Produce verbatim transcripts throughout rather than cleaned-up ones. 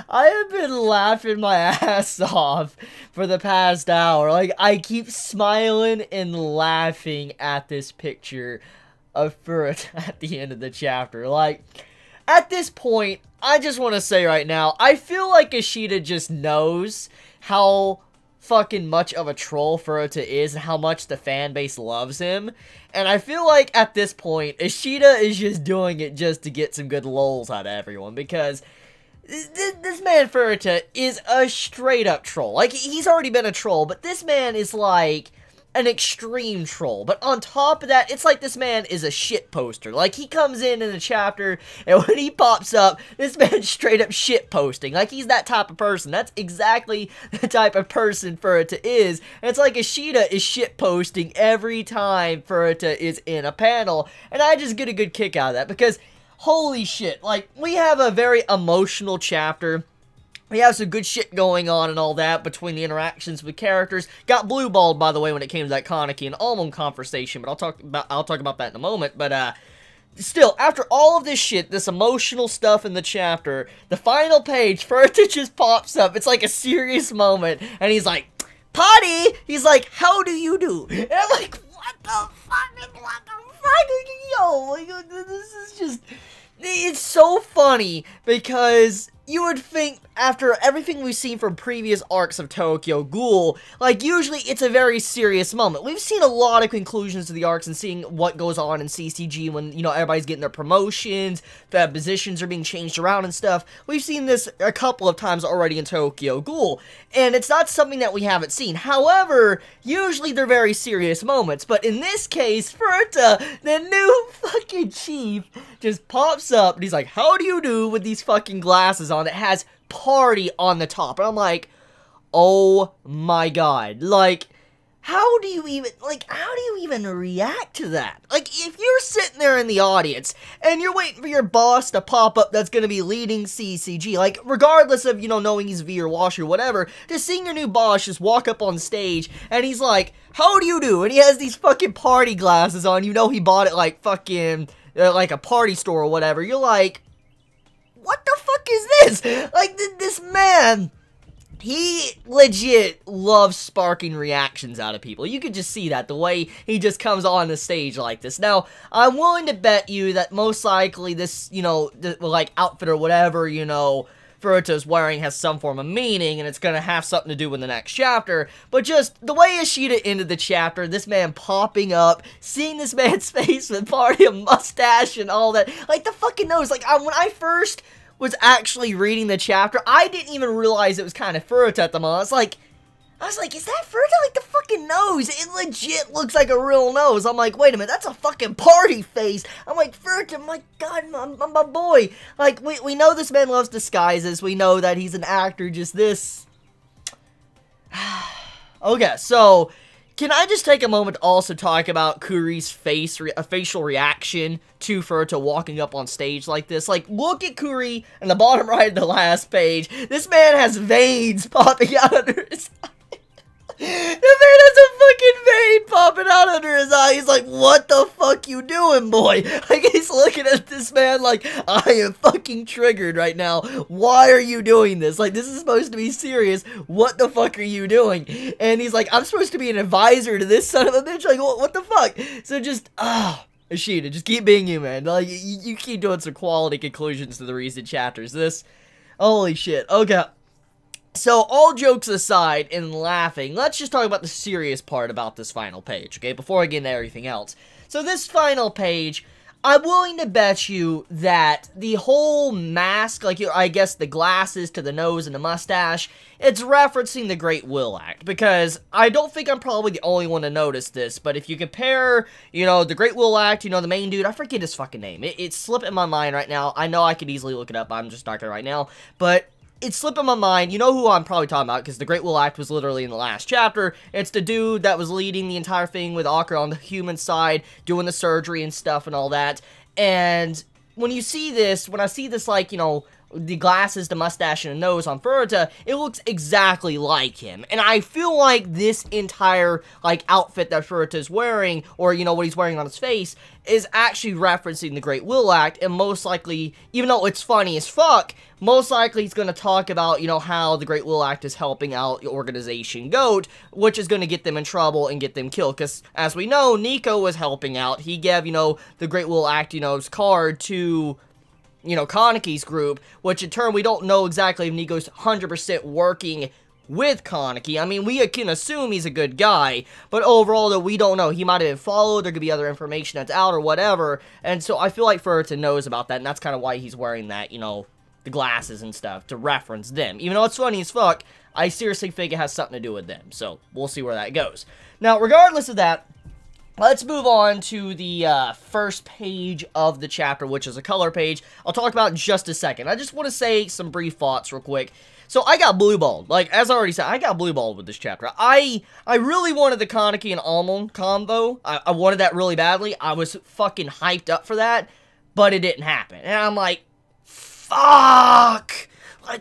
I have been laughing my ass off for the past hour. Like, I keep smiling and laughing at this picture of Furuta at the end of the chapter. Like, at this point, I just want to say right now, I feel like Ishida just knows how fucking much of a troll Furuta is and how much the fan base loves him. And I feel like at this point, Ishida is just doing it just to get some good lols out of everyone, because th this man Furuta is a straight up troll. Like, he's already been a troll, but this man is like an extreme troll. But on top of that, it's like this man is a shit poster. Like, he comes in in a chapter, and when he pops up, this man's straight up shit posting. Like, he's that type of person. That's exactly the type of person Furuta is. And it's like Ishida is shit posting every time Furuta is in a panel. And I just get a good kick out of that, because holy shit, like, we have a very emotional chapter. We have some good shit going on and all that between the interactions with characters. Got blue-balled, by the way, when it came to that Kaneki Ken Amon conversation, but I'll talk about I'll talk about that in a moment. But uh, still, after all of this shit, this emotional stuff in the chapter, the final page, Furuta just pops up. It's like a serious moment, and he's like, "Potty!" He's like, "How do you do?" And I'm like, "What the fuck? What the fuck? Yo, like, this is just." It's so funny, because you would think, after everything we've seen from previous arcs of Tokyo Ghoul, like, usually it's a very serious moment. We've seen a lot of conclusions to the arcs and seeing what goes on in C C G when, you know, everybody's getting their promotions, the positions are being changed around and stuff. We've seen this a couple of times already in Tokyo Ghoul, and it's not something that we haven't seen. However, usually they're very serious moments, but in this case, Furuta, the new fucking chief, just pops up, and he's like, "How do you do?" with these fucking glasses on. It has party on the top, and I'm like, oh my god, like, how do you even, like, how do you even react to that? Like, if you're sitting there in the audience, and you're waiting for your boss to pop up that's gonna be leading C C G, like, regardless of, you know, knowing he's V or Wash or whatever, just seeing your new boss just walk up on stage, and he's like, "How do you do?" and he has these fucking party glasses on, you know he bought it, like, fucking, uh, like a party store or whatever, you're like, what the fuck is this? Like, th this man, he legit loves sparking reactions out of people. You could just see that, the way he just comes on the stage like this. Now, I'm willing to bet you that most likely this, you know, th like, outfit or whatever, you know, Furuta's wearing has some form of meaning, and it's gonna have something to do with the next chapter, but just the way Ishida ended the chapter, this man popping up, seeing this man's face with party, a mustache and all that, like, the fucking nose, like, I, when I first was actually reading the chapter, I didn't even realize it was kind of Furuta at the moment. I was like, I was like, is that Furuta? Like, the fucking nose, it legit looks like a real nose. I'm like, wait a minute, that's a fucking party face. I'm like, Furuta, my god, my, my, my boy. Like, we, we know this man loves disguises. We know that he's an actor, just this. Okay, so, can I just take a moment to also talk about Kuri's face, re a facial reaction to Furuta walking up on stage like this? Like, look at Kuri in the bottom right of the last page. This man has veins popping out under his eye. The man has a fucking vein popping out under his eye. He's like, what the fuck you doing, boy? Like, he's looking at this man like, I am fucking triggered right now. Why are you doing this? Like, this is supposed to be serious. What the fuck are you doing? And he's like, I'm supposed to be an advisor to this son of a bitch. Like, what, what the fuck? So just, ah. Oh, Ishida, just keep being you, man. Like, you, you keep doing some quality conclusions to the recent chapters. This, holy shit. Okay. So, all jokes aside and laughing, let's just talk about the serious part about this final page, okay, before I get into everything else. So, this final page, I'm willing to bet you that the whole mask, like, I guess the glasses to the nose and the mustache, it's referencing the Great Will Act, because I don't think I'm probably the only one to notice this, but if you compare, you know, the Great Will Act, you know, the main dude, I forget his fucking name, it, it's slipping my mind right now. I know I could easily look it up, I'm just not gonna right now, but it's slipping my mind. You know who I'm probably talking about, because the Great Will Act was literally in the last chapter. It's the dude that was leading the entire thing with Akira on the human side, doing the surgery and stuff and all that. And when you see this, when I see this, like, you know, the glasses, the mustache, and the nose on Furuta, it looks exactly like him. And I feel like this entire, like, outfit that Furuta's wearing, or, you know, what he's wearing on his face, is actually referencing the Great Will Act, and most likely, even though it's funny as fuck, most likely he's going to talk about, you know, how the Great Will Act is helping out the organization GOAT, which is going to get them in trouble and get them killed, because, as we know, Nico was helping out. He gave, you know, the Great Will Act, you know, his card to, you know, Kaneki's group, which in turn, we don't know exactly if Nico's one hundred percent working with Kaneki. I mean, we can assume he's a good guy, but overall, though, we don't know. He might have been followed, there could be other information that's out or whatever, and so I feel like Furuta knows about that, and that's kind of why he's wearing that, you know, the glasses and stuff, to reference them. Even though it's funny as fuck, I seriously think it has something to do with them, so we'll see where that goes. Now, regardless of that, let's move on to the uh, first page of the chapter, which is a color page. I'll talk about in just a second. I just want to say some brief thoughts real quick. So, I got blue-balled. Like, as I already said, I got blue-balled with this chapter. I I really wanted the Kaneki and Amon combo. I, I wanted that really badly. I was fucking hyped up for that, but it didn't happen. And I'm like, fuck! Like,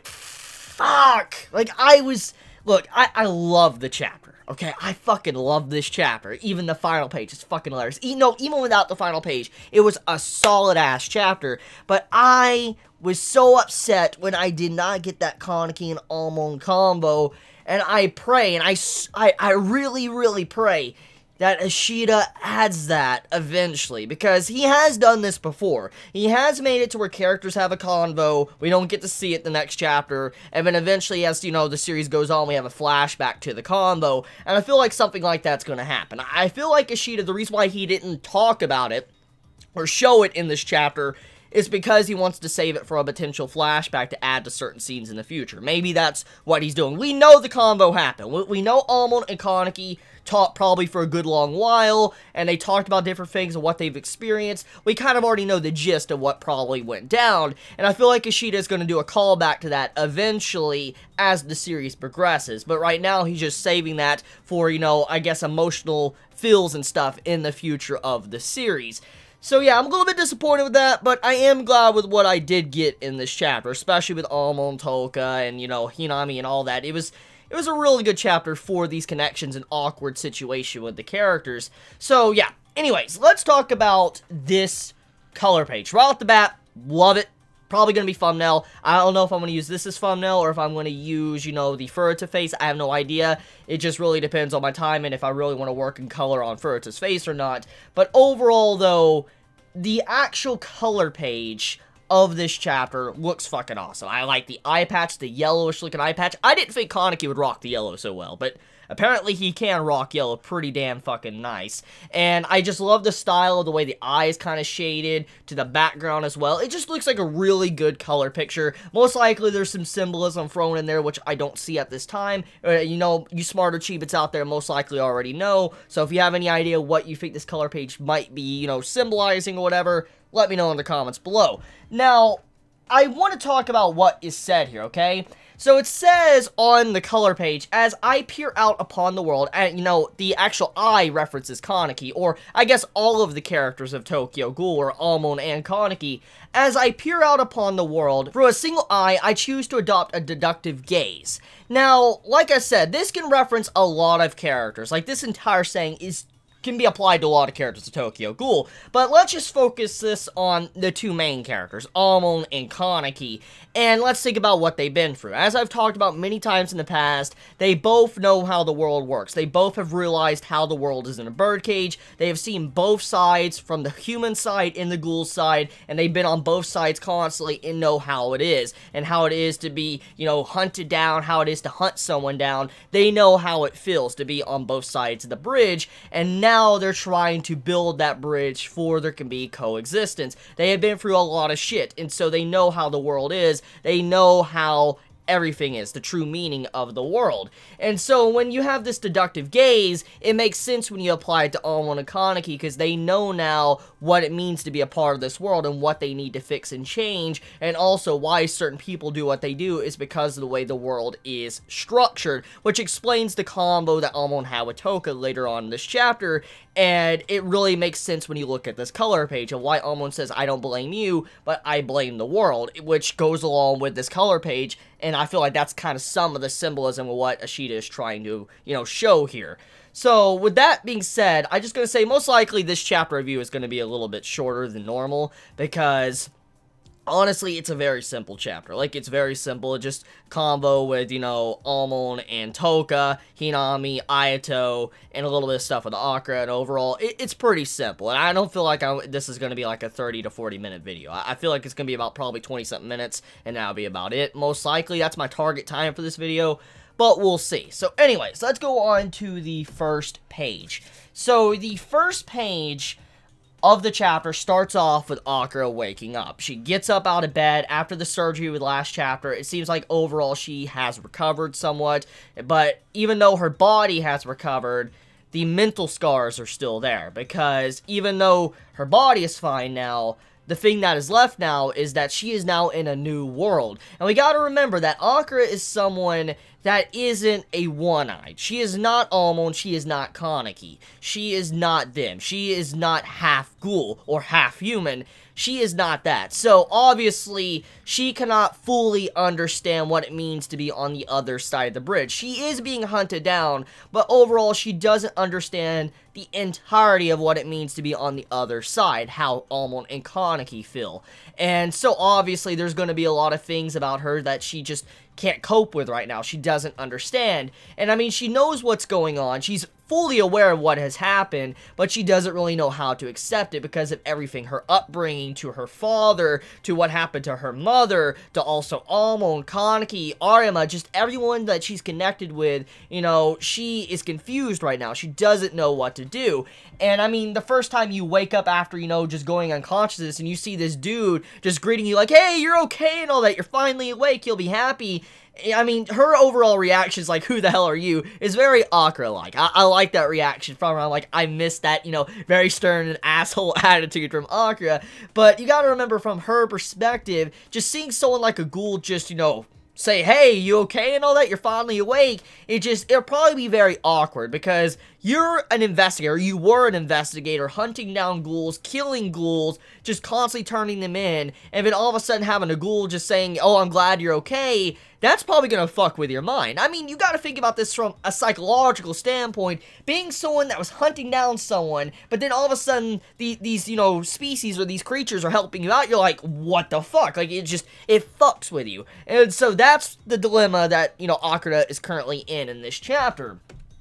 fuck! Like, I was... Look, I, I love the chapter, okay? I fucking love this chapter. Even the final page is fucking hilarious. You know, even without the final page, it was a solid-ass chapter. But I was so upset when I did not get that Kaneki and Amon combo. And I pray, and I, I, I really, really pray that Ishida adds that eventually, because he has done this before. He has made it to where characters have a convo, we don't get to see it the next chapter, and then eventually, as, you know, the series goes on, we have a flashback to the convo, and I feel like something like that's gonna happen. I feel like Ishida, the reason why he didn't talk about it, or show it in this chapter, is because he wants to save it for a potential flashback to add to certain scenes in the future. Maybe that's what he's doing. We know the combo happened. We, we know Amon and Kaneki talked probably for a good long while, and they talked about different things and what they've experienced. We kind of already know the gist of what probably went down, and I feel like Ishida is going to do a callback to that eventually as the series progresses. But right now, he's just saving that for, you know, I guess emotional feels and stuff in the future of the series. So yeah, I'm a little bit disappointed with that, but I am glad with what I did get in this chapter, especially with Amon, Toka, and, you know, Hinami and all that. It was, it was a really good chapter for these connections and awkward situation with the characters. So yeah, anyways, let's talk about this color page. Right off the bat, love it. Probably going to be thumbnail. I don't know if I'm going to use this as thumbnail or if I'm going to use, you know, the Furuta face. I have no idea. It just really depends on my time and if I really want to work in color on Furuta's face or not. But overall, though, the actual color page of this chapter looks fucking awesome. I like the eye patch, the yellowish looking eye patch. I didn't think Kaneki would rock the yellow so well, but apparently he can rock yellow pretty damn fucking nice. And I just love the style of the way the eye is kind of shaded to the background as well. It just looks like a really good color picture. Most likely there's some symbolism thrown in there, which I don't see at this time. Uh, you know, you smarter Chibits out there most likely already know. So if you have any idea what you think this color page might be, you know, symbolizing or whatever, let me know in the comments below. Now, I want to talk about what is said here, okay? So it says on the color page, as I peer out upon the world, and, you know, the actual I references Kaneki, or I guess all of the characters of Tokyo Ghoul, or Amon and Kaneki. As I peer out upon the world, through a single eye, I choose to adopt a deductive gaze. Now, like I said, this can reference a lot of characters. Like, this entire saying is can be applied to a lot of characters of Tokyo Ghoul, but let's just focus this on the two main characters, Amon and Kaneki, and let's think about what they've been through. As I've talked about many times in the past, they both know how the world works. They both have realized how the world is in a birdcage. They have seen both sides, from the human side and the ghoul side, and they've been on both sides constantly and know how it is, and how it is to be, you know, hunted down, how it is to hunt someone down. They know how it feels to be on both sides of the bridge, and now Now they're trying to build that bridge for there can be coexistence. They have been through a lot of shit, and so they know how the world is. They know how everything is, the true meaning of the world. And so when you have this deductive gaze, it makes sense when you apply it to Amon and Kaneki, because they know now what it means to be a part of this world and what they need to fix and change, and also why certain people do what they do is because of the way the world is structured, which explains the combo that Amon had with Toka later on in this chapter. And it really makes sense when you look at this color page of why Amon says, I don't blame you, but I blame the world, which goes along with this color page, and I feel like that's kind of some of the symbolism of what Ishida is trying to, you know, show here. So, with that being said, I'm just going to say most likely this chapter review is going to be a little bit shorter than normal, because honestly, it's a very simple chapter. Like, it's very simple. It just combo with, you know, Amon and Toka, Hinami, Ayato, and a little bit of stuff with Akira, and overall, it, it's pretty simple. And I don't feel like I, this is going to be like a thirty to forty minute video. I, I feel like it's going to be about probably twenty something minutes, and that'll be about it. Most likely, that's my target time for this video, but we'll see. So anyways, let's go on to the first page. So the first page of the chapter starts off with Akira waking up. She gets up out of bed after the surgery with last chapter. It seems like overall she has recovered somewhat, but even though her body has recovered, the mental scars are still there, because even though her body is fine now, the thing that is left now is that she is now in a new world. And we gotta remember that Akira is someone that isn't a one-eyed. She is not Amon, she is not Kaneki. She is not them. She is not half ghoul or half human. She is not that. So, obviously, she cannot fully understand what it means to be on the other side of the bridge. She is being hunted down, but overall, she doesn't understand the entirety of what it means to be on the other side, how Amon and Kaneki feel. And so, obviously, there's going to be a lot of things about her that she just can't cope with right now. She doesn't understand. And I mean, she knows what's going on. She's fully aware of what has happened, but she doesn't really know how to accept it because of everything, her upbringing, to her father, to what happened to her mother, to also Amon, Kaneki, Arima, just everyone that she's connected with. You know, she is confused right now. She doesn't know what to do. And I mean, the first time you wake up after, you know, just going unconscious and you see this dude just greeting you like, hey, you're okay and all that, you're finally awake, you'll be happy. I mean, her overall reaction is like, who the hell are you? Is very Akira-like. I, I like that reaction from her. I'm like, I miss that, you know, very stern and asshole attitude from Akira. But you gotta remember, from her perspective, just seeing someone like a ghoul just, you know, say, hey, you okay and all that, you're finally awake, it just, it'll probably be very awkward, because you're an investigator, you were an investigator, hunting down ghouls, killing ghouls, just constantly turning them in, and then all of a sudden having a ghoul just saying, oh, I'm glad you're okay, that's probably gonna fuck with your mind. I mean, you gotta think about this from a psychological standpoint, being someone that was hunting down someone, but then all of a sudden, the, these, you know, species or these creatures are helping you out, you're like, what the fuck? Like, it just, it fucks with you. And so that's the dilemma that, you know, Akira is currently in in this chapter.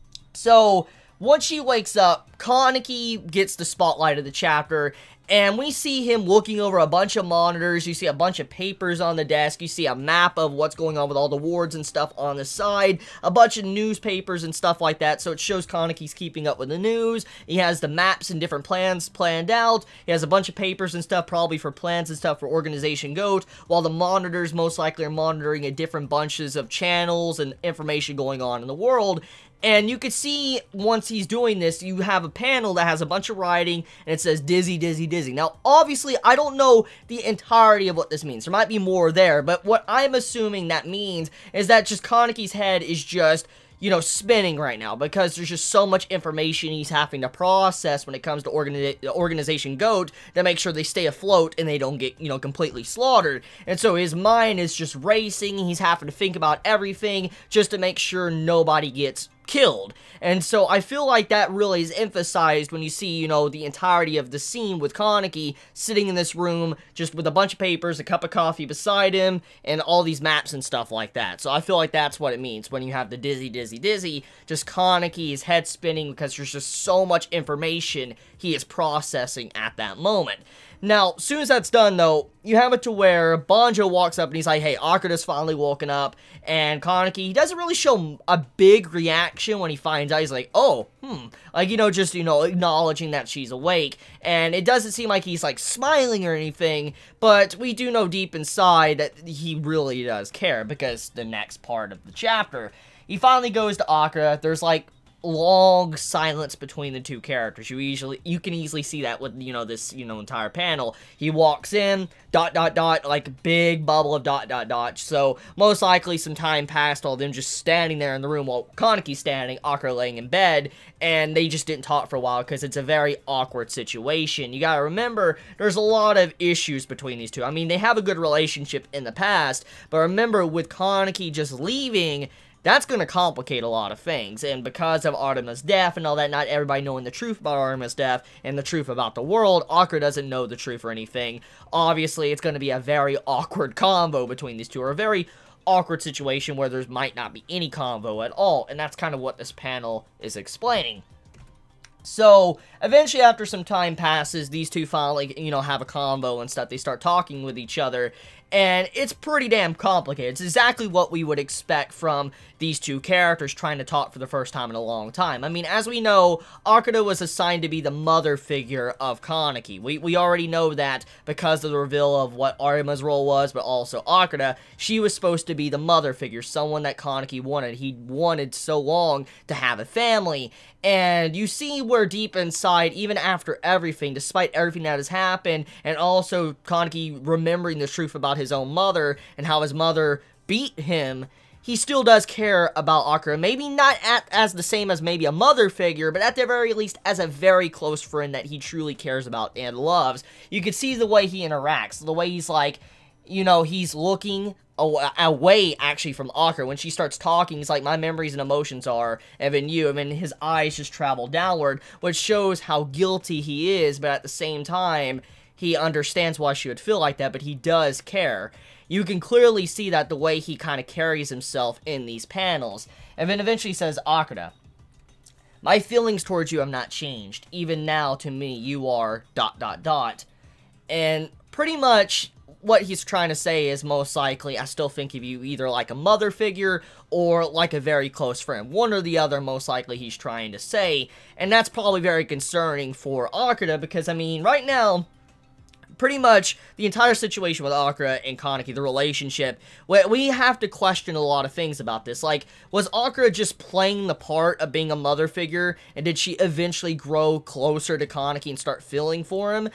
So, once she wakes up, Kaneki gets the spotlight of the chapter, and we see him looking over a bunch of monitors. You see a bunch of papers on the desk. You see a map of what's going on with all the wards and stuff on the side. A bunch of newspapers and stuff like that. So it shows Kaneki's keeping up with the news. He has the maps and different plans planned out. He has a bunch of papers and stuff probably for plans and stuff for Organization Goat. While the monitors most likely are monitoring a different bunches of channels and information going on in the world. And you can see, once he's doing this, you have a panel that has a bunch of writing, and it says, dizzy, dizzy, dizzy. Now, obviously, I don't know the entirety of what this means. There might be more there, but what I'm assuming that means is that just Kaneki's head is just, you know, spinning right now, because there's just so much information he's having to process when it comes to organi Organization Goat to make sure they stay afloat and they don't get, you know, completely slaughtered. And so his mind is just racing, he's having to think about everything just to make sure nobody gets killed. And so I feel like that really is emphasized when you see, you know, the entirety of the scene with Kaneki sitting in this room just with a bunch of papers, a cup of coffee beside him, and all these maps and stuff like that. So I feel like that's what it means when you have the dizzy, dizzy, dizzy. Just Kaneki's head spinning because there's just so much information he is processing at that moment. Now, as soon as that's done, though, you have it to where Banjo walks up and he's like, hey, Akira's finally woken up, and Kaneki, he doesn't really show a big reaction when he finds out. He's like, oh, hmm, like, you know, just, you know, acknowledging that she's awake, and it doesn't seem like he's, like, smiling or anything, but we do know deep inside that he really does care, because the next part of the chapter, he finally goes to Akira. There's, like, long silence between the two characters. You easily, you can easily see that with, you know, this, you know, entire panel. He walks in, dot, dot, dot, like a big bubble of dot, dot, dot. So, most likely some time passed, all them just standing there in the room while Kaneki's standing, Akira laying in bed, and they just didn't talk for a while because it's a very awkward situation. You gotta remember, there's a lot of issues between these two. I mean, they have a good relationship in the past, but remember, with Kaneki just leaving, that's going to complicate a lot of things, and because of Artema's death and all that, not everybody knowing the truth about Artema's death and the truth about the world, Akira doesn't know the truth or anything. Obviously, it's going to be a very awkward convo between these two, or a very awkward situation where there might not be any convo at all, and that's kind of what this panel is explaining. So, eventually, after some time passes, these two finally, you know, have a convo and stuff. They start talking with each other, and it's pretty damn complicated. It's exactly what we would expect from these two characters trying to talk for the first time in a long time. I mean, as we know, Akira was assigned to be the mother figure of Kaneki. We, we already know that because of the reveal of what Artema's role was, but also Akira. She was supposed to be the mother figure, someone that Kaneki wanted. He wanted so long to have a family. And you see where deep inside, even after everything, despite everything that has happened, and also Kaneki remembering the truth about his own mother, and how his mother beat him, he still does care about Akira. Maybe not at, as the same as maybe a mother figure, but at the very least as a very close friend that he truly cares about and loves. You can see the way he interacts, the way he's like, you know, he's looking away, actually, from Akira. When she starts talking, he's like, my memories and emotions are Evan you, and then his eyes just travel downward, which shows how guilty he is, but at the same time, he understands why she would feel like that, but he does care. You can clearly see that the way he kind of carries himself in these panels. And then eventually he says, Akira, my feelings towards you have not changed. Even now, to me, you are dot, dot, dot. And pretty much what he's trying to say is, most likely, I still think of you either like a mother figure or like a very close friend. One or the other, most likely, he's trying to say. And that's probably very concerning for Akira, because, I mean, right now, pretty much the entire situation with Akira and Kaneki, the relationship, we have to question a lot of things about this. Like, was Akira just playing the part of being a mother figure, and did she eventually grow closer to Kaneki and start feeling for him?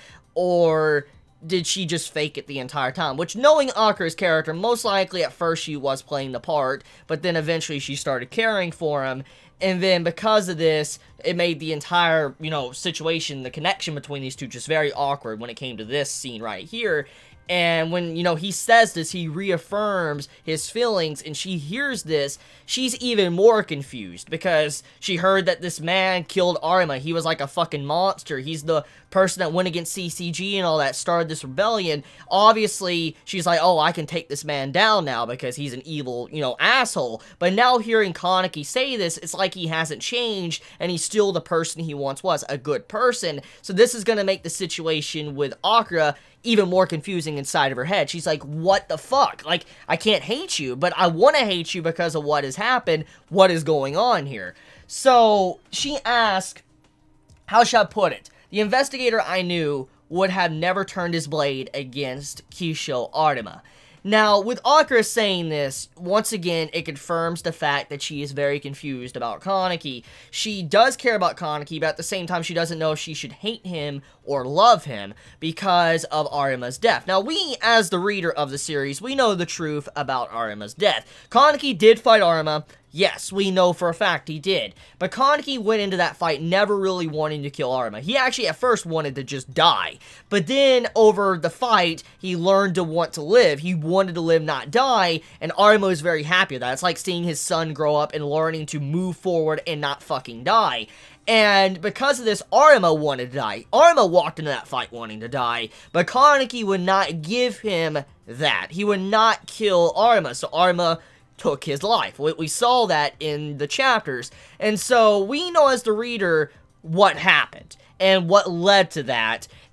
Or did she just fake it the entire time? Which, knowing Akira's character, most likely at first she was playing the part, but then eventually she started caring for him. And then because of this, it made the entire, you know, situation, the connection between these two just very awkward when it came to this scene right here. And when, you know, he says this, he reaffirms his feelings, and she hears this, she's even more confused, because she heard that this man killed Artema. He was like a fucking monster. He's the person that went against C C G and all that, started this rebellion. Obviously, she's like, oh, I can take this man down now, because he's an evil, you know, asshole. But now hearing Kaneki say this, it's like he hasn't changed, and he's still the person he once was, a good person. So this is going to make the situation with Akira even more confusing inside of her head. She's like, what the fuck? Like, I can't hate you, but I want to hate you because of what has happened. What is going on here? So, she asked, how shall I put it? The investigator I knew would have never turned his blade against Kisho Artema. Now, with Akira saying this, once again, it confirms the fact that she is very confused about Kaneki. She does care about Kaneki, but at the same time, she doesn't know if she should hate him or love him because of Artema's death. Now, we, as the reader of the series, we know the truth about Artema's death. Kaneki did fight Artema. Yes, we know for a fact he did. But Kaneki went into that fight never really wanting to kill Artema. He actually at first wanted to just die. But then, over the fight, he learned to want to live. He wanted to live, not die, and Artema was very happy with that. It's like seeing his son grow up and learning to move forward and not fucking die. And because of this, Artema wanted to die. Artema walked into that fight wanting to die, but Kaneki would not give him that. He would not kill Artema, so Artema took his life. We, we saw that in the chapters, and so we know as the reader what happened and what led to that.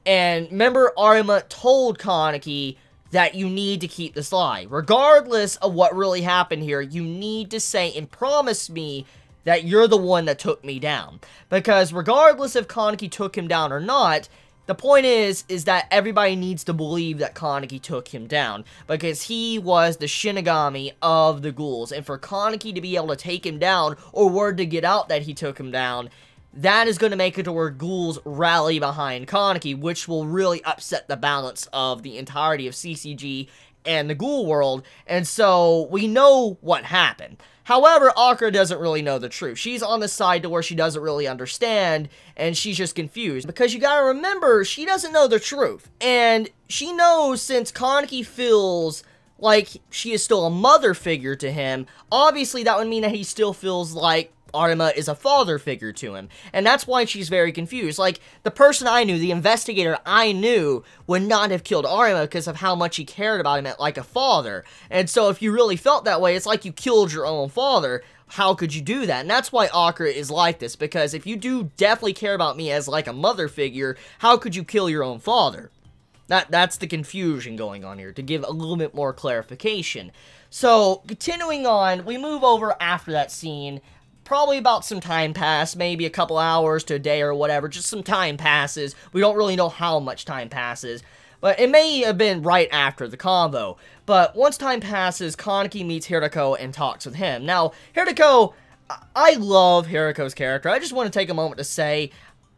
And remember, Arima told Kaneki that you need to keep this lie. Regardless of what really happened here, you need to say and promise me that you're the one that took me down. Because regardless if Kaneki took him down or not, the point is, is that everybody needs to believe that Kaneki took him down, because he was the Shinigami of the ghouls, and for Kaneki to be able to take him down, or word to get out that he took him down, that is going to make it to where ghouls rally behind Kaneki, which will really upset the balance of the entirety of C C G and the ghoul world, and so we know what happened. However, Akira doesn't really know the truth. She's on the side to where she doesn't really understand, and she's just confused. Because you gotta remember, she doesn't know the truth. And she knows since Kaneki feels like she is still a mother figure to him, obviously that would mean that he still feels like Arima is a father figure to him, and that's why she's very confused. Like, the person I knew, the investigator I knew, would not have killed Arima because of how much he cared about him like a father, and so if you really felt that way, it's like you killed your own father. How could you do that? And that's why Akira is like this, because if you do definitely care about me as like a mother figure, how could you kill your own father? That, that's the confusion going on here, to give a little bit more clarification. So, continuing on, we move over after that scene. Probably about some time passed, maybe a couple hours to a day or whatever, just some time passes. We don't really know how much time passes, but it may have been right after the convo. But once time passes, Kaneki meets Hirako and talks with him. Now, Hirako, I love Hirako's character. I just want to take a moment to say,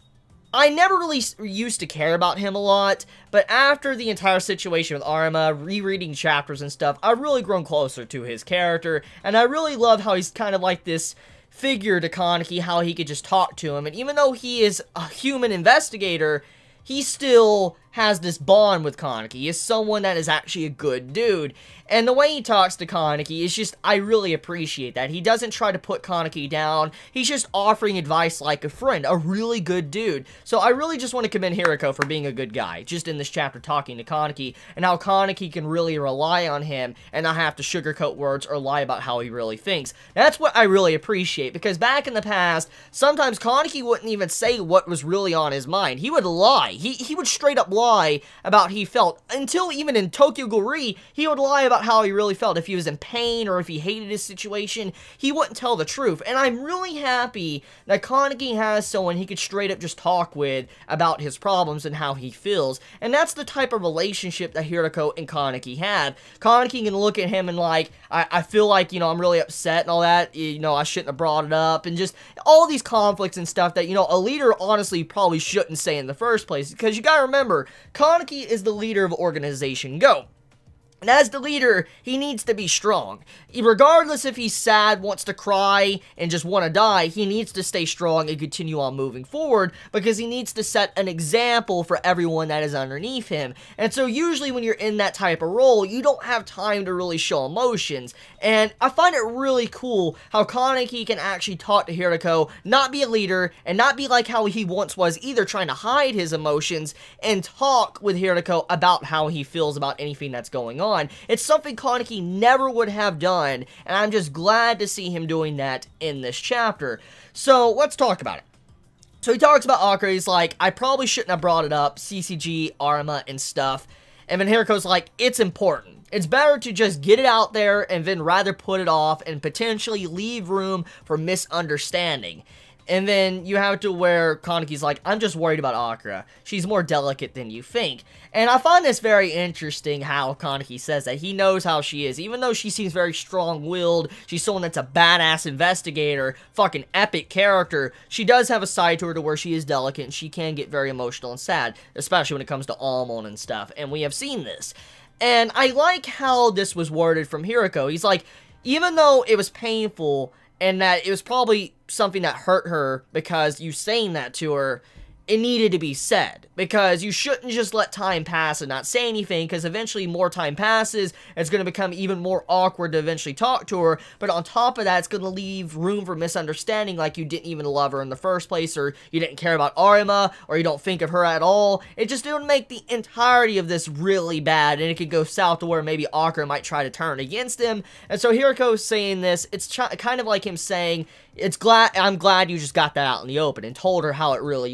I never really used to care about him a lot, but after the entire situation with Arima, rereading chapters and stuff, I've really grown closer to his character, and I really love how he's kind of like this figure to Kaneki, how he could just talk to him, and even though he is a human investigator, he still has this bond with Kaneki. He is someone that is actually a good dude, and the way he talks to Kaneki is just, I really appreciate that. He doesn't try to put Kaneki down, he's just offering advice like a friend, a really good dude. So I really just want to commend Hirako for being a good guy, just in this chapter talking to Kaneki, and how Kaneki can really rely on him, and not have to sugarcoat words or lie about how he really thinks. That's what I really appreciate, because back in the past, sometimes Kaneki wouldn't even say what was really on his mind. He would lie. He, he would straight up lie about how he felt, until even in Tokyo Ghoul, he would lie about how he really felt. If he was in pain or if he hated his situation, he wouldn't tell the truth. And I'm really happy that Kaneki has someone he could straight up just talk with about his problems and how he feels. And that's the type of relationship that Hirako and Kaneki have. Kaneki can look at him and like, I, I feel like, you know, I'm really upset and all that, you know, I shouldn't have brought it up, and just all these conflicts and stuff that, you know, a leader honestly probably shouldn't say in the first place. Because you gotta remember, Kaneki is the leader of Organization Go. And as the leader, he needs to be strong. Regardless if he's sad, wants to cry, and just want to die, he needs to stay strong and continue on moving forward, because he needs to set an example for everyone that is underneath him. And so usually when you're in that type of role, you don't have time to really show emotions. And I find it really cool how Kaneki can actually talk to Hirako, not be a leader, and not be like how he once was, either trying to hide his emotions, and talk with Hirako about how he feels about anything that's going on. It's something Kaneki never would have done, and I'm just glad to see him doing that in this chapter. So, let's talk about it. So, he talks about Akira, he's like, I probably shouldn't have brought it up, C C G, Arima, and stuff. And then Hirako's like, it's important. It's better to just get it out there, and then rather put it off, and potentially leave room for misunderstanding. And then you have to where Kaneki's like, I'm just worried about Akira. She's more delicate than you think. And I find this very interesting how Kaneki says that. He knows how she is. Even though she seems very strong-willed, she's someone that's a badass investigator, fucking epic character, she does have a side to her to where she is delicate, and she can get very emotional and sad, especially when it comes to Amon and stuff. And we have seen this. And I like how this was worded from Hirako. He's like, even though it was painful, and that it was probably something that hurt her because you saying that to her, it needed to be said. Because you shouldn't just let time pass and not say anything, because eventually more time passes, it's going to become even more awkward to eventually talk to her, but on top of that, it's going to leave room for misunderstanding, like you didn't even love her in the first place, or you didn't care about Arima, or you don't think of her at all. It just didn't make the entirety of this really bad, and it could go south to where maybe Akira might try to turn against him. And so Hirako's saying this, it's kind of like him saying, it's glad I'm glad you just got that out in the open and told her how it really was,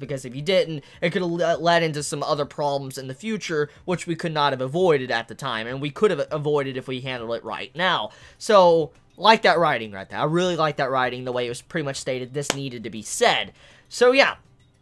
because if you didn't, it could have led into some other problems in the future, which we could not have avoided at the time, and we could have avoided if we handled it right now. So, like that writing right there. I really like that writing, the way it was pretty much stated this needed to be said. So yeah,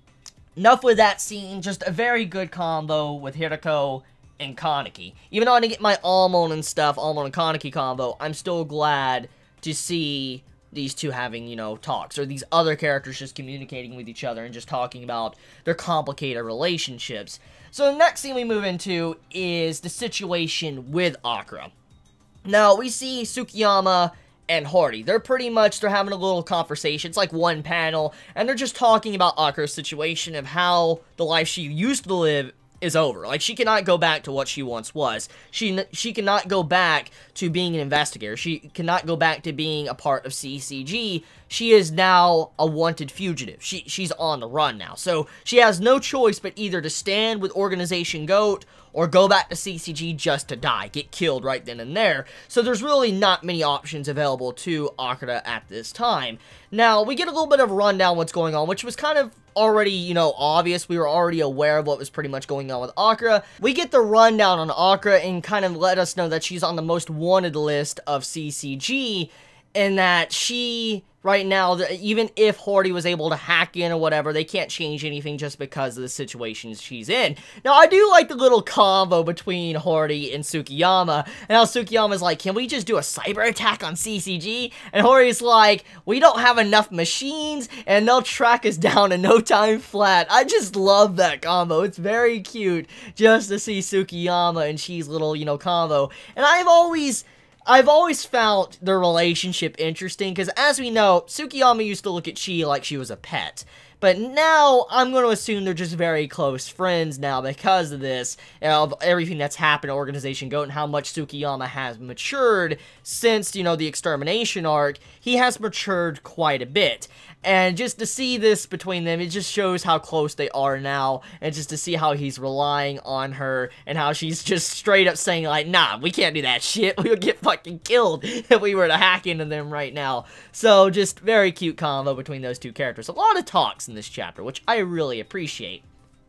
enough with that scene, just a very good combo with Hirako and Kaneki. Even though I didn't get my Amon and stuff, Amon and Kaneki combo, I'm still glad to see these two having, you know, talks, or these other characters just communicating with each other and just talking about their complicated relationships. So the next scene we move into is the situation with Akira. Now, we see Tsukiyama and Hori. They're pretty much, they're having a little conversation. It's like one panel, and they're just talking about Akira's situation of how the life she used to live is over. Like, she cannot go back to what she once was. She she cannot go back to being an investigator. She cannot go back to being a part of C C G. She is now a wanted fugitive. She She's on the run now. So, she has no choice but either to stand with Organization GOAT or go back to C C G just to die, get killed right then and there. So there's really not many options available to Akira at this time. Now, we get a little bit of a rundown what's going on, which was kind of already, you know, obvious. We were already aware of what was pretty much going on with Akira. We get the rundown on Akira and kind of let us know that she's on the most wanted list of C C G, and that she, right now, even if Hori was able to hack in or whatever, they can't change anything just because of the situation she's in. Now, I do like the little combo between Hori and Tsukiyama, and how Tsukiyama's like, can we just do a cyber attack on C C G? And Hori's like, we don't have enough machines, and they'll track us down in no time flat. I just love that combo. It's very cute just to see Tsukiyama and Shi's little, you know, combo. And I've always... I've always found their relationship interesting, because as we know, Tsukiyama used to look at Chi like she was a pet. But now, I'm going to assume they're just very close friends now because of this, of everything that's happened to Organization GOAT and how much Tsukiyama has matured since, you know, the extermination arc. He has matured quite a bit. And just to see this between them, it just shows how close they are now, and just to see how he's relying on her, and how she's just straight up saying, like, nah, we can't do that shit, we would get fucking killed if we were to hack into them right now. So, just very cute combo between those two characters. A lot of talks in this chapter, which I really appreciate.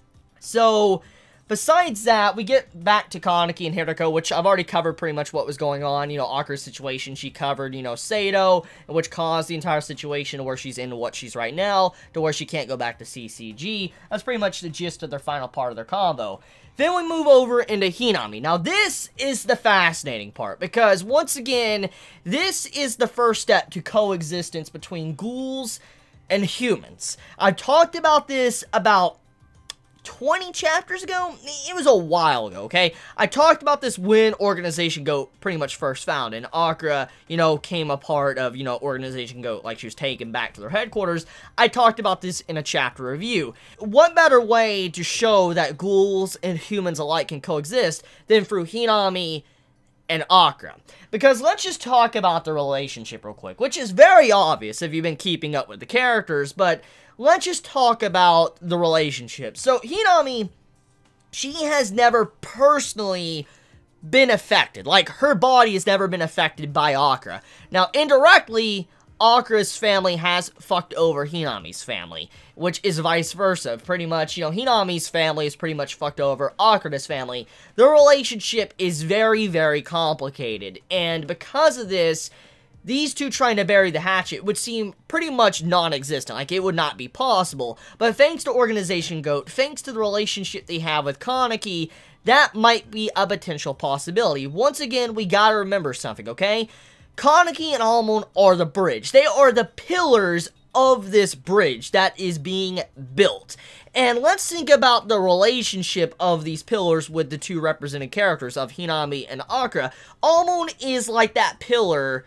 So, besides that, we get back to Kaneki and Hirako, which I've already covered pretty much what was going on. You know, Akira's situation, she covered, you know, Sato, which caused the entire situation to where she's in what she's right now, to where she can't go back to C C G. That's pretty much the gist of their final part of their combo. Then we move over into Hinami. Now, this is the fascinating part, because, once again, this is the first step to coexistence between ghouls and humans. I talked about this about twenty chapters ago? It was a while ago, okay? I talked about this when Organization GOAT pretty much first found, and Akira, you know, came a part of, you know, Organization GOAT, like she was taken back to their headquarters. I talked about this in a chapter review. What better way to show that ghouls and humans alike can coexist than through Hinami and Akira? Because let's just talk about the relationship real quick, which is very obvious if you've been keeping up with the characters, but let's just talk about the relationship. So, Hinami, she has never personally been affected. Like, her body has never been affected by Akira. Now, indirectly, Akira's family has fucked over Hinami's family, which is vice versa. Pretty much, you know, Hinami's family is pretty much fucked over Akira's family. The relationship is very, very complicated, and because of this, these two trying to bury the hatchet would seem pretty much non-existent, like it would not be possible. But thanks to Organization GOAT, thanks to the relationship they have with Kaneki, that might be a potential possibility. Once again, we gotta remember something, okay? Kaneki and Amon are the bridge. They are the pillars of this bridge that is being built. And let's think about the relationship of these pillars with the two represented characters of Hinami and Akira. Amon is like that pillar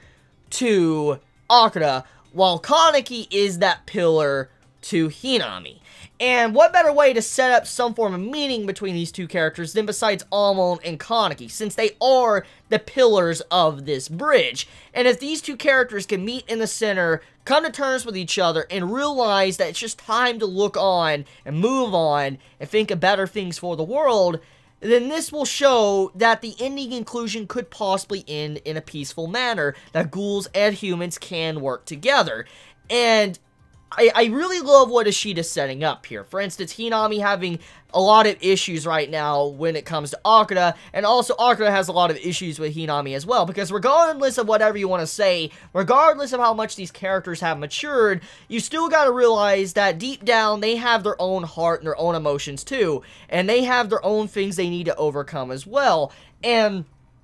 to Akira, while Kaneki is that pillar to Hinami. And what better way to set up some form of meaning between these two characters than besides Amon and Kaneki, since they are the pillars of this bridge. And if these two characters can meet in the center, come to terms with each other, and realize that it's just time to look on and move on and think of better things for the world, then this will show that the ending conclusion could possibly end in a peaceful manner, that ghouls and humans can work together. And I, I really love what Ishida's setting up here. For instance, Hinami having a lot of issues right now when it comes to Akira, and also Akira has a lot of issues with Hinami as well, because regardless of whatever you want to say, regardless of how much these characters have matured, you still gotta realize that deep down, they have their own heart and their own emotions too, and they have their own things they need to overcome as well. And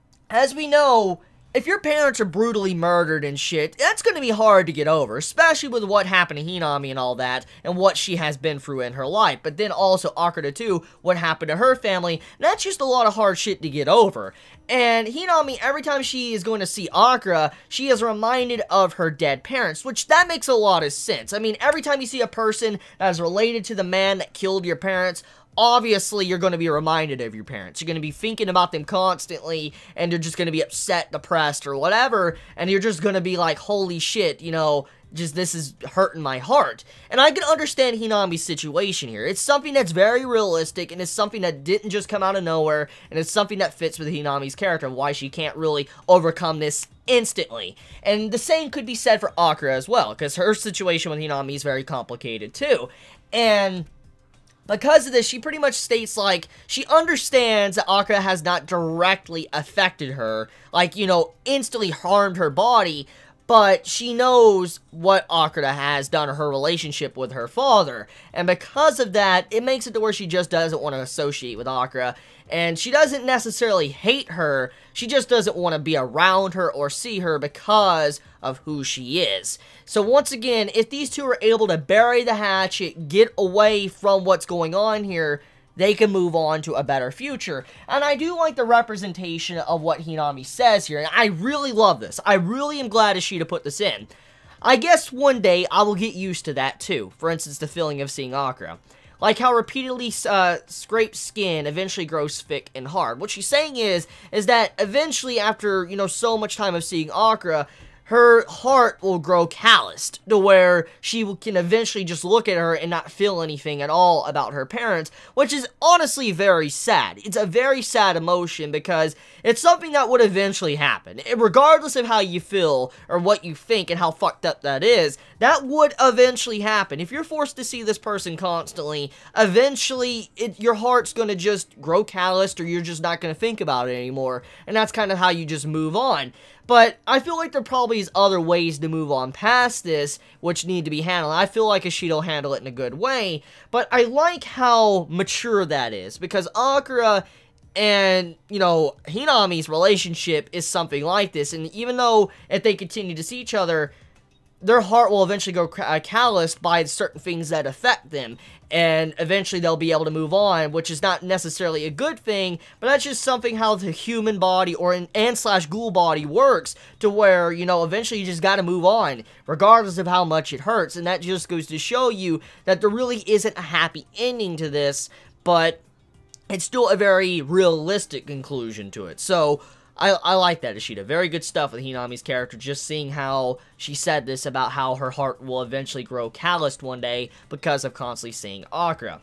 as we know, if your parents are brutally murdered and shit, that's going to be hard to get over, especially with what happened to Hinami and all that, and what she has been through in her life. But then also Akira too, what happened to her family, that's just a lot of hard shit to get over. And Hinami, every time she is going to see Akira, she is reminded of her dead parents, which that makes a lot of sense. I mean, every time you see a person that is related to the man that killed your parents, obviously, you're going to be reminded of your parents. You're going to be thinking about them constantly, and you're just going to be upset, depressed, or whatever, and you're just going to be like, holy shit, you know, just this is hurting my heart. And I can understand Hinami's situation here. It's something that's very realistic, and it's something that didn't just come out of nowhere, and it's something that fits with Hinami's character, why she can't really overcome this instantly. And the same could be said for Akira as well, because her situation with Hinami is very complicated too. And because of this, she pretty much states, like, she understands that Akira has not directly affected her, like, you know, instantly harmed her body, but she knows what Akira has done to her relationship with her father, and because of that, it makes it to where she just doesn't want to associate with Akira, and she doesn't necessarily hate her, she just doesn't want to be around her or see her because of who she is. So once again, if these two are able to bury the hatchet, get away from what's going on here, they can move on to a better future. And I do like the representation of what Hinami says here, and I really love this. I really am glad Ishida put this in. I guess one day I will get used to that too. For instance, the feeling of seeing Akira. Like how repeatedly uh, scraped skin eventually grows thick and hard. What she's saying is, is that eventually after, you know, so much time of seeing Akira, her heart will grow calloused, to where she can eventually just look at her and not feel anything at all about her parents, which is honestly very sad. It's a very sad emotion, because it's something that would eventually happen. Regardless of how you feel, or what you think, and how fucked up that is, that would eventually happen. If you're forced to see this person constantly, eventually, it, your heart's gonna just grow calloused, or you're just not gonna think about it anymore, and that's kind of how you just move on. But I feel like there probably is other ways to move on past this, which need to be handled. I feel like Ishida will handle it in a good way, but I like how mature that is, because Akira and, you know, Hinami's relationship is something like this, and even though if they continue to see each other, their heart will eventually go uh, calloused by certain things that affect them, and eventually they'll be able to move on, which is not necessarily a good thing, but that's just something how the human body, or an and slash ghoul body works, to where, you know, eventually you just gotta move on, regardless of how much it hurts, and that just goes to show you that there really isn't a happy ending to this, but it's still a very realistic conclusion to it. So I, I like that, Ishida. Very good stuff with Hinami's character, just seeing how she said this about how her heart will eventually grow calloused one day because of constantly seeing Akira.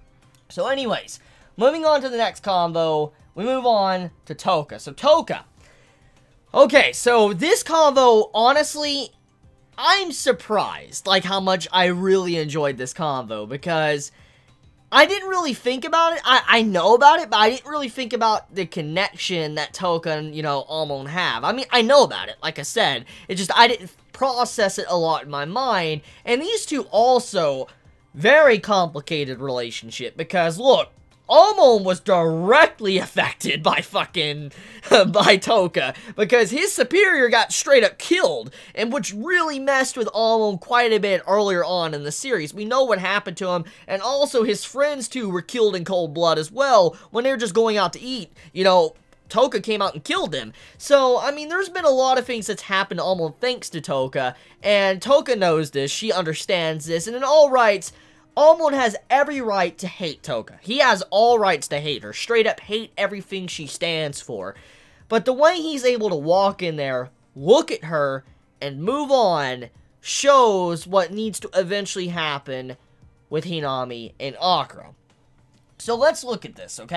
So anyways, moving on to the next combo, we move on to Toka. So Toka. Okay, so this combo, honestly, I'm surprised, like, how much I really enjoyed this combo, because I didn't really think about it. I, I know about it, but I didn't really think about the connection that Toka and, you know, Amon have. I mean, I know about it, like I said. It just, I didn't process it a lot in my mind. And these two also, very complicated relationship, because, look, Amon was directly affected by fucking, by Toka, because his superior got straight up killed, and which really messed with Amon quite a bit earlier on in the series. We know what happened to him, and also his friends too were killed in cold blood as well, when they were just going out to eat. You know, Toka came out and killed him. So, I mean, there's been a lot of things that's happened to Amon thanks to Toka, and Toka knows this, she understands this, and in all rights, Amon has every right to hate Toka. He has all rights to hate her. Straight up hate everything she stands for. But the way he's able to walk in there, look at her, and move on, shows what needs to eventually happen with Hinami and Akira. So let's look at this, okay?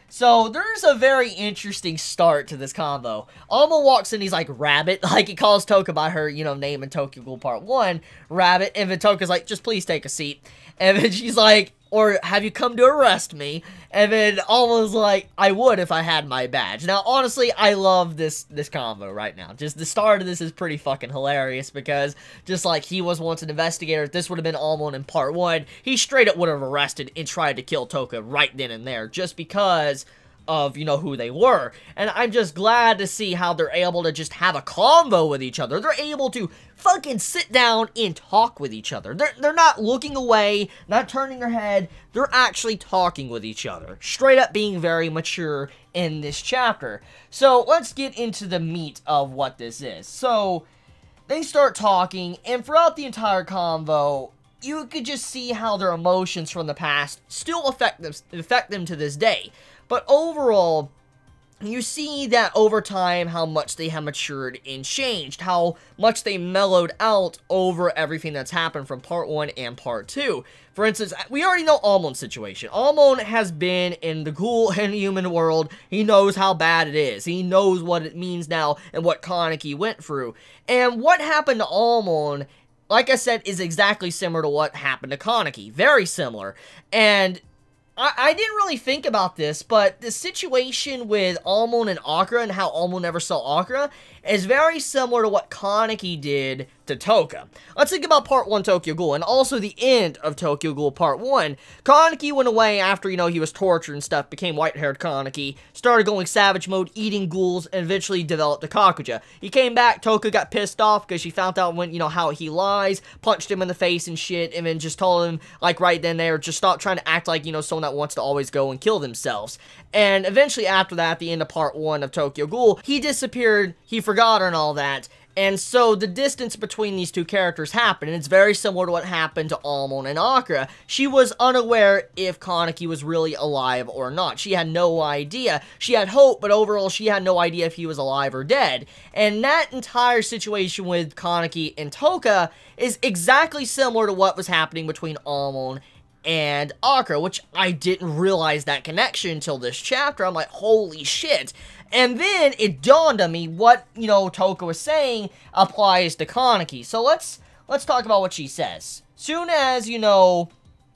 So, there's a very interesting start to this combo. Alma walks in, he's like, Rabbit. Like, he calls Toka by her, you know, name in Tokyo Ghoul Part one, Rabbit. And then Toka's like, just please take a seat. And then she's like, or have you come to arrest me? And then Alma's like, I would if I had my badge. Now, honestly, I love this this combo right now. Just the start of this is pretty fucking hilarious because just like he was once an investigator, if this would have been Alma in part one, he straight up would have arrested and tried to kill Toka right then and there just because of, you know, who they were. And I'm just glad to see how they're able to just have a convo with each other. They're able to fucking sit down and talk with each other. They're, they're not looking away, not turning their head. They're actually talking with each other. Straight up being very mature in this chapter. So, let's get into the meat of what this is. So, they start talking, and throughout the entire convo, you could just see how their emotions from the past still affect them, affect them to this day. But overall, you see that over time how much they have matured and changed, how much they mellowed out over everything that's happened from part one and part two. For instance, we already know Almon's situation. Almon has been in the Ghoul and human world. He knows how bad it is. He knows what it means now and what Kaneki went through. And what happened to Almon, like I said, is exactly similar to what happened to Kaneki. Very similar. And I, I didn't really think about this, but the situation with Almon and Akira and how Almon never saw Akira is very similar to what Kaneki did to Toka. Let's think about Part one Tokyo Ghoul, and also the end of Tokyo Ghoul Part one. Kaneki went away after, you know, he was tortured and stuff, became white-haired Kaneki, started going savage mode, eating ghouls, and eventually developed a Kakuja. He came back, Toka got pissed off because she found out when, you know, how he lies, punched him in the face and shit, and then just told him, like, right then there, just stop trying to act like, you know, someone that wants to always go and kill themselves. And eventually after that, at the end of Part one of Tokyo Ghoul, he disappeared, he forgot her and all that. And so the distance between these two characters happened, and it's very similar to what happened to Almon and Akira. She was unaware if Kaneki was really alive or not. She had no idea. She had hope, but overall she had no idea if he was alive or dead. And that entire situation with Kaneki and Toka is exactly similar to what was happening between Almon and Akira, which I didn't realize that connection until this chapter. I'm like, holy shit. And then it dawned on me what, you know, Toka was saying applies to Kaneki. So let's let's talk about what she says. Soon as, you know,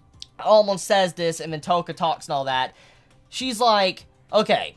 Almon says this and then Toka talks and all that, she's like, okay,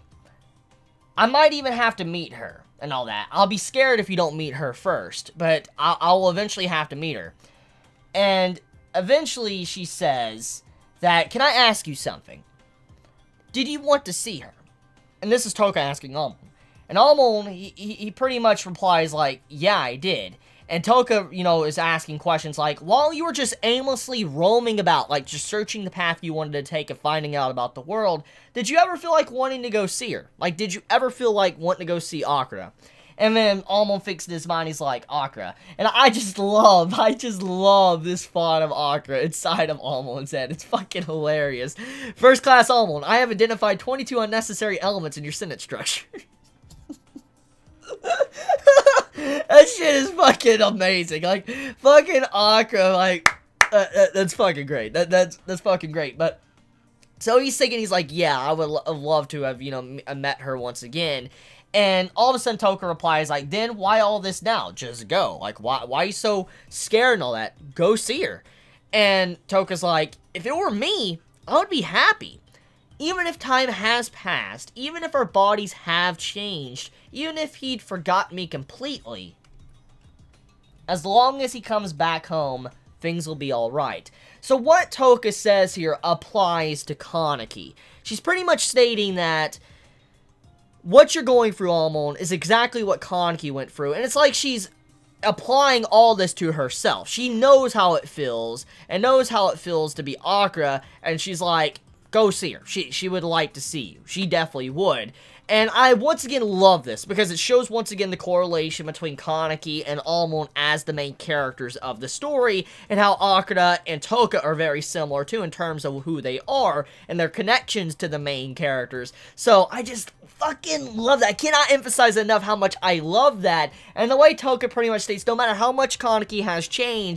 I might even have to meet her and all that. I'll be scared if you don't meet her first, but I, I will eventually have to meet her. And eventually she says that, can I ask you something? Did you want to see her? And this is Toka asking Almon. And Almon, he, he, he pretty much replies like, yeah, I did. And Toka, you know, is asking questions like, while you were just aimlessly roaming about, like just searching the path you wanted to take and finding out about the world, did you ever feel like wanting to go see her? Like, did you ever feel like wanting to go see Akira? And then Almon fixed his mind, he's like, Akira. And I just love, I just love this thought of Akira inside of Almon's head. It's fucking hilarious. First class Almon, I have identified twenty-two unnecessary elements in your sentence structure. That shit is fucking amazing. Like, fucking Akira, like, uh, that, that's fucking great. That, that's, that's fucking great. But, so he's thinking, he's like, yeah, I would have loved to have, you know, met her once again. And all of a sudden, Toka replies, like, then why all this now? Just go. Like, why, why are you so scared and all that? Go see her. And Toka's like, if it were me, I would be happy. Even if time has passed, even if our bodies have changed, even if he'd forgotten me completely, as long as he comes back home, things will be alright. So what Toka says here applies to Kaneki. She's pretty much stating that what you're going through, Almon, is exactly what Kaneki went through. And it's like she's applying all this to herself. She knows how it feels, and knows how it feels to be Akira, and she's like, go see her. She, she would like to see you. She definitely would. And I once again love this, because it shows once again the correlation between Kaneki and Almon as the main characters of the story, and how Akira and Toka are very similar too in terms of who they are, and their connections to the main characters. So, I just fucking love that. I cannot emphasize enough how much I love that. And the way Toka pretty much states, no matter how much Kaneki has changed,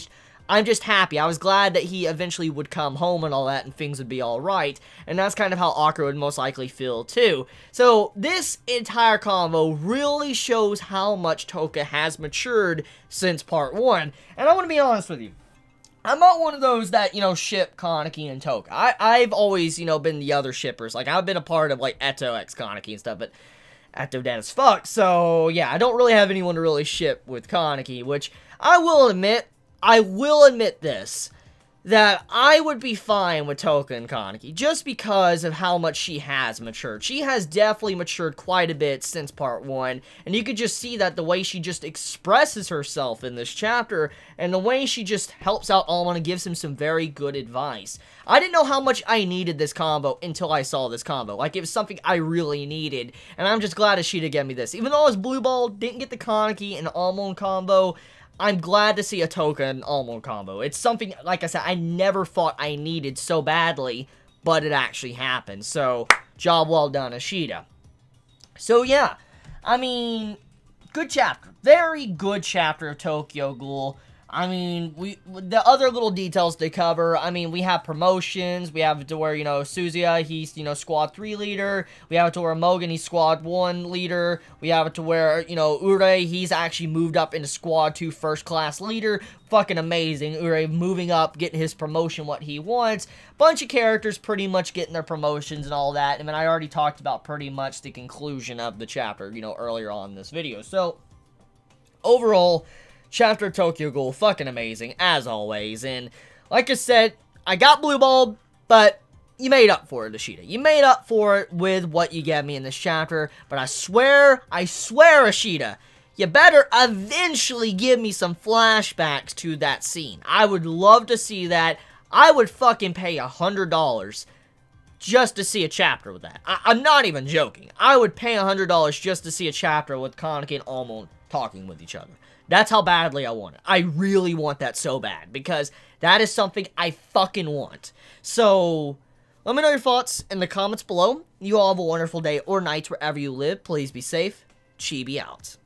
I'm just happy. I was glad that he eventually would come home and all that, and things would be alright. And that's kind of how Akira would most likely feel, too. So, this entire convo really shows how much Toka has matured since part one. And I want to be honest with you. I'm not one of those that, you know, ship Kaneki and Toka. I, I've always, you know, been the other shippers. Like, I've been a part of, like, Eto x Kaneki and stuff, but Eto dead as fuck. So, yeah, I don't really have anyone to really ship with Kaneki, which I will admit, I will admit this, that I would be fine with Toka and Kaneki, just because of how much she has matured. She has definitely matured quite a bit since part one, and you could just see that the way she just expresses herself in this chapter, and the way she just helps out Almond and gives him some very good advice. I didn't know how much I needed this combo until I saw this combo. Like, it was something I really needed, and I'm just glad Ishida gave me this. Even though I was Blue Ball, didn't get the Kaneki and Almond combo, I'm glad to see a Toka and Almond combo. It's something, like I said, I never thought I needed so badly, but it actually happened. So, job well done, Ishida. So, yeah. I mean, good chapter. Very good chapter of Tokyo Ghoul. I mean, we the other little details to cover, I mean, we have promotions, we have it to where, you know, Suzuya, he's, you know, squad three leader, we have it to where Mogan, he's squad one leader, we have it to where, you know, Ure, he's actually moved up into squad two first class leader, fucking amazing, Ure moving up, getting his promotion what he wants, bunch of characters pretty much getting their promotions and all that, and then I already talked about pretty much the conclusion of the chapter, you know, earlier on in this video, so, overall, Chapter Tokyo Ghoul, fucking amazing, as always, and like I said, I got blue balled, but you made up for it, Ishida. You made up for it with what you gave me in this chapter, but I swear, I swear, Ishida, you better eventually give me some flashbacks to that scene. I would love to see that. I would fucking pay a hundred dollars just to see a chapter with that. I I'm not even joking. I would pay a hundred dollars just to see a chapter with Kaneki and Almond talking with each other. That's how badly I want it. I really want that so bad, because that is something I fucking want. So, let me know your thoughts in the comments below. You all have a wonderful day or night wherever you live. Please be safe. Chibi out.